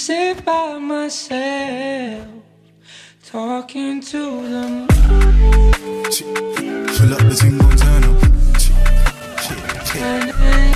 sit by myself, talking to the moon. Pull up the thing, gon' turn up.